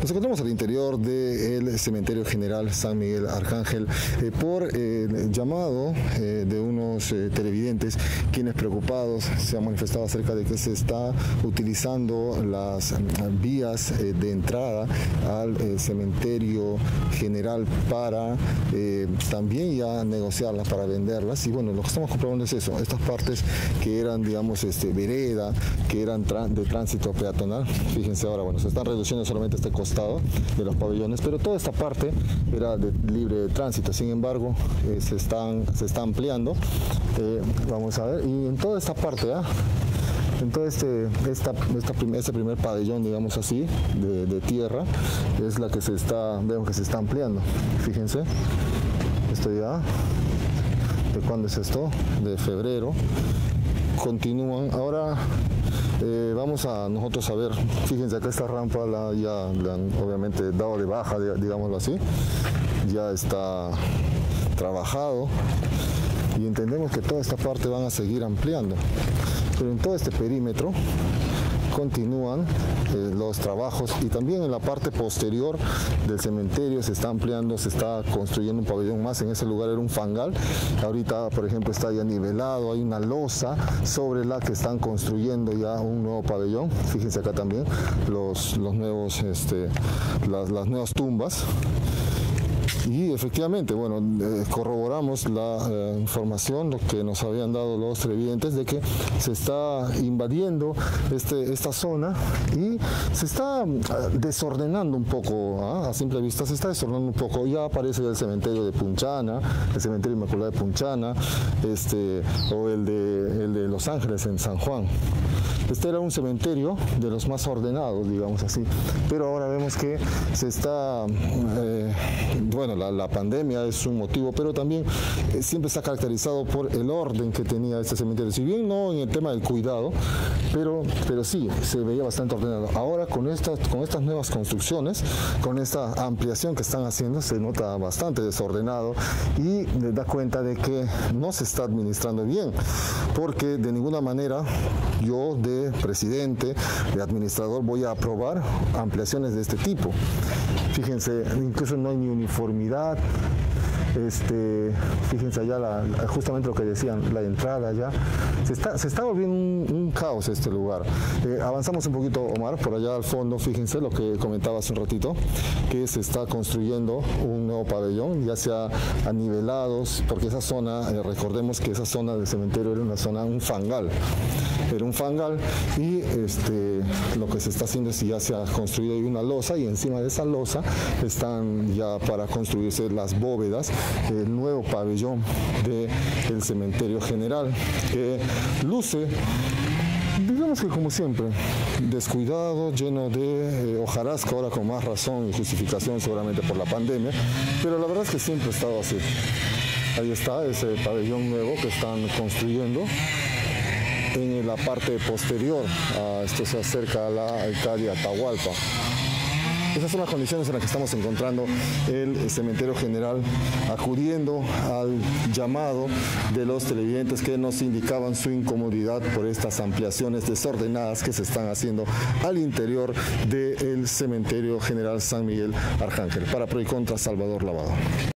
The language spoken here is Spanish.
Nos encontramos al interior del Cementerio General San Miguel Arcángel por llamado de unos televidentes quienes preocupados se han manifestado acerca de que se está utilizando las vías de entrada al cementerio general para también ya negociarlas, para venderlas. Y bueno, lo que estamos comprobando es eso, estas partes que eran, digamos, vereda, que eran de tránsito peatonal. Fíjense ahora, bueno, se están reduciendo solamente este costado de los pabellones, pero toda esta parte era de libre tránsito. Sin embargo, se está ampliando. Vamos a ver, y en toda esta parte, en todo este primer pabellón, digamos así, de tierra, es la que vemos que se está ampliando. Fíjense, esto ya, ¿de cuándo es esto? De febrero. Continúan. Ahora vamos a nosotros a ver, fíjense acá esta rampa ya la han obviamente dado de baja, digámoslo así, ya está trabajado y entendemos que toda esta parte van a seguir ampliando, pero en todo este perímetro continúan los trabajos, y también en la parte posterior del cementerio se está ampliando, se está construyendo un pabellón más. En ese lugar era un fangal, ahorita por ejemplo está ya nivelado, hay una losa sobre la que están construyendo ya un nuevo pabellón. Fíjense acá también los nuevos, las nuevas tumbas. Y efectivamente, bueno, corroboramos la información, lo que nos habían dado los televidentes, de que se está invadiendo esta zona y se está desordenando un poco, a simple vista se está desordenando un poco. Ya aparece el cementerio de Punchana, el cementerio Inmaculada de Punchana, o el de Los Ángeles en San Juan. Este era un cementerio de los más ordenados, digamos así, pero ahora vemos que se está, bueno, la pandemia es un motivo, pero también siempre está caracterizado por el orden que tenía este cementerio. Si bien no en el tema del cuidado, pero sí, se veía bastante ordenado. Ahora con estas nuevas construcciones, con esta ampliación que están haciendo, se nota bastante desordenado y da cuenta de que no se está administrando bien, porque de ninguna manera yo de presidente, de administrador, voy a aprobar ampliaciones de este tipo. Fíjense, incluso no hay ni uniformidad. Fíjense allá justamente lo que decían, la entrada ya se está volviendo un caos este lugar. Avanzamos un poquito, Omar, por allá al fondo. Fíjense lo que comentaba hace un ratito, que se está construyendo un nuevo pabellón, ya sea anivelados, porque esa zona, recordemos que esa zona del cementerio era un fangal, y lo que se está haciendo es que ya se ha construido ahí una losa, y encima de esa losa están ya para construirse las bóvedas, el nuevo pabellón del cementerio general, que luce, digamos que como siempre, descuidado, lleno de hojarasca, ahora con más razón y justificación seguramente por la pandemia, pero la verdad es que siempre ha estado así. Ahí está ese pabellón nuevo que están construyendo en la parte posterior. Esto se acerca a la alcaldía Atahualpa. Esas son las condiciones en las que estamos encontrando el cementerio general, acudiendo al llamado de los televidentes que nos indicaban su incomodidad por estas ampliaciones desordenadas que se están haciendo al interior del cementerio general San Miguel Arcángel. Para Pro y Contra, Salvador Lavado.